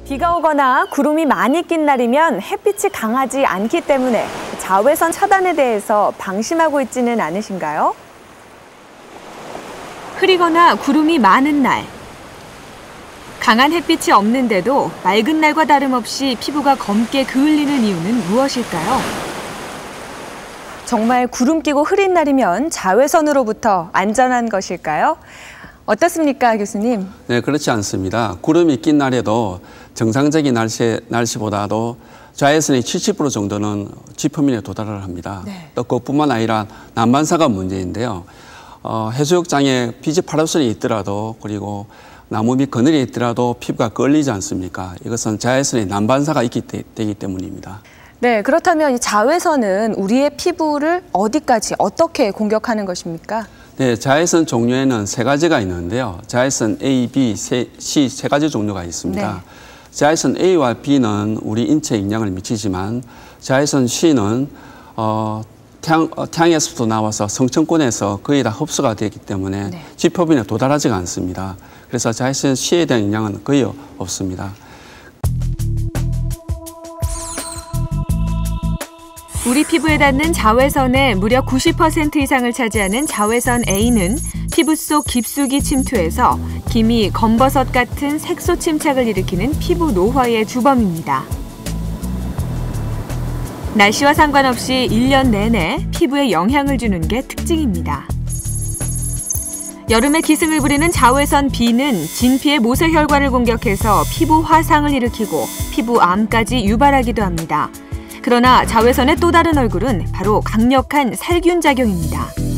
비가 오거나 구름이 많이 낀 날이면 햇빛이 강하지 않기 때문에 자외선 차단에 대해서 방심하고 있지는 않으신가요? 흐리거나 구름이 많은 날, 강한 햇빛이 없는데도 맑은 날과 다름없이 피부가 검게 그을리는 이유는 무엇일까요? 정말 구름 끼고 흐린 날이면 자외선으로부터 안전한 것일까요? 어떻습니까, 교수님? 네, 그렇지 않습니다. 구름이 낀 날에도 정상적인 날씨보다도 자외선의 70% 정도는 지표면에 도달을 합니다. 네. 또 그것뿐만 아니라 난반사가 문제인데요. 해수욕장에 비지 파라솔이 있더라도 그리고 나무 밑 그늘이 있더라도 피부가 끌리지 않습니까? 이것은 자외선의 난반사가 되기 때문입니다. 네, 그렇다면 이 자외선은 우리의 피부를 어디까지 어떻게 공격하는 것입니까? 네, 자외선 종류에는 세 가지가 있는데요. 자외선 A, B, C 세 가지 종류가 있습니다. 네. 자외선 A와 B는 우리 인체에 영향을 미치지만 자외선 C는 태양에서부터 나와서 성층권에서 거의 다 흡수가 되기 때문에 네. 지표면에 도달하지가 않습니다. 그래서 자외선 C에 대한 영향은 거의 없습니다. 우리 피부에 닿는 자외선의 무려 90% 이상을 차지하는 자외선 A는 피부 속 깊숙이 침투해서 기미, 검버섯 같은 색소 침착을 일으키는 피부 노화의 주범입니다. 날씨와 상관없이 1년 내내 피부에 영향을 주는 게 특징입니다. 여름에 기승을 부리는 자외선 B는 진피의 모세혈관을 공격해서 피부 화상을 일으키고 피부암까지 유발하기도 합니다. 그러나 자외선의 또 다른 얼굴은 바로 강력한 살균 작용입니다.